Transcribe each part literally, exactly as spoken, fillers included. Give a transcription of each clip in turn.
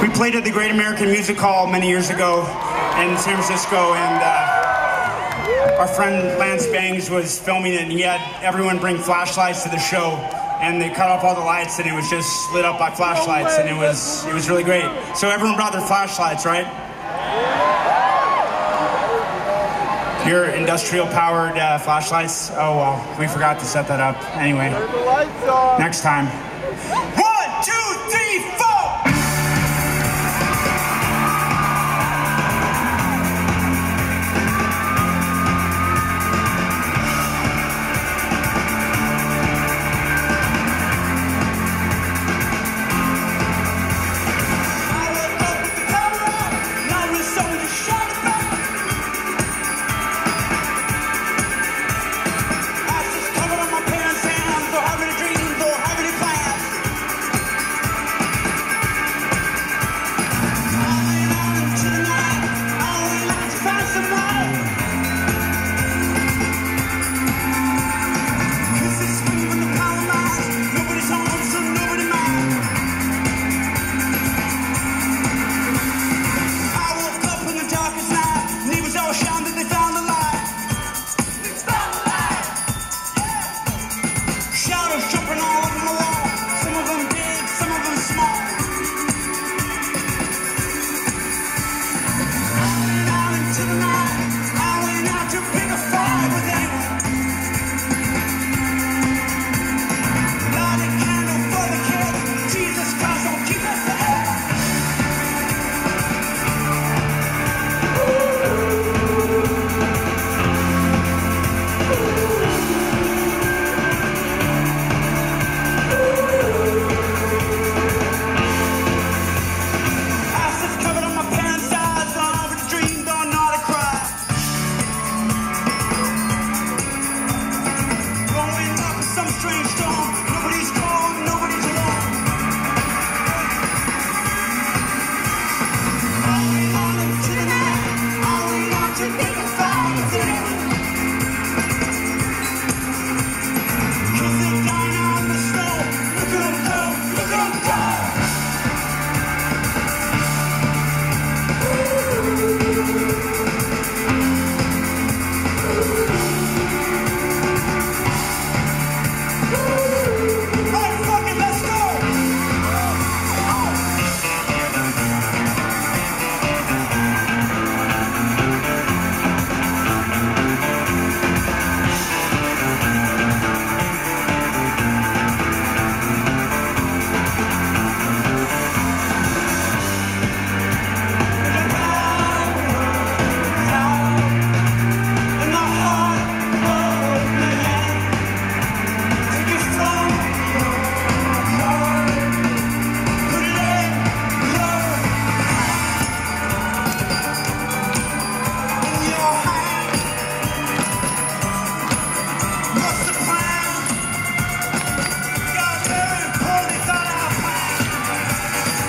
We played at the Great American Music Hall many years ago in San Francisco, and uh, our friend Lance Bangs was filming it, and he had everyone bring flashlights to the show, and they cut off all the lights, and it was just lit up by flashlights, and it was it was really great. So everyone brought their flashlights, right? Your industrial-powered uh, flashlights? Oh well, we forgot to set that up. Anyway, next time. One, two, three, four!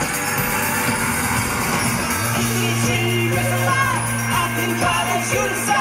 Shoot